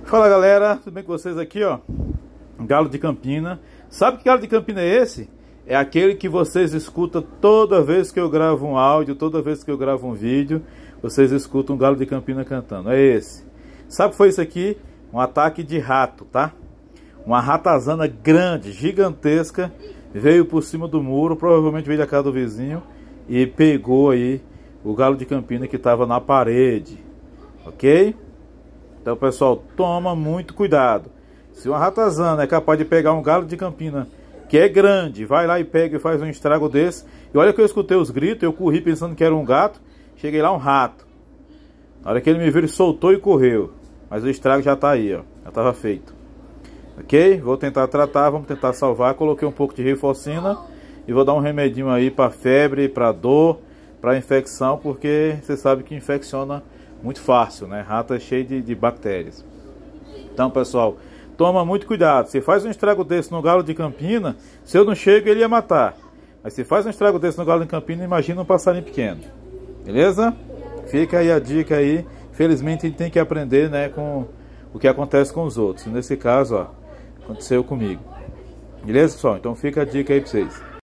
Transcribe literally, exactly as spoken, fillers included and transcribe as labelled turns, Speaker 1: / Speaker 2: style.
Speaker 1: Fala galera, tudo bem com vocês aqui, ó? Galo de Campina. Sabe que galo de Campina é esse? É aquele que vocês escutam toda vez que eu gravo um áudio, toda vez que eu gravo um vídeo, vocês escutam um galo de Campina cantando. É esse. Sabe o que foi isso aqui? Um ataque de rato, tá? Uma ratazana grande, gigantesca, veio por cima do muro, provavelmente veio da casa do vizinho e pegou aí o galo de Campina que estava na parede, ok? Então pessoal, toma muito cuidado. Se uma ratazana é capaz de pegar um galo de Campina que é grande, vai lá e pega e faz um estrago desse. E olha que eu escutei os gritos, eu corri pensando que era um gato, cheguei lá um rato. Na hora que ele me viu, ele soltou e correu. Mas o estrago já tá aí, ó, já estava feito. Ok? Vou tentar tratar, vamos tentar salvar. Coloquei um pouco de rifocina e vou dar um remedinho aí para febre, para dor, para infecção, porque você sabe que infecciona muito fácil, né? Rato é cheio de, de bactérias. Então, pessoal, toma muito cuidado. Se faz um estrago desse no galo de Campina, se eu não chego, ele ia matar. Mas se faz um estrago desse no galo de Campina, imagina um passarinho pequeno. Beleza? Fica aí a dica aí. Felizmente a gente tem que aprender, né, com o que acontece com os outros. Nesse caso, ó, aconteceu comigo. Beleza, pessoal? Então fica a dica aí pra vocês.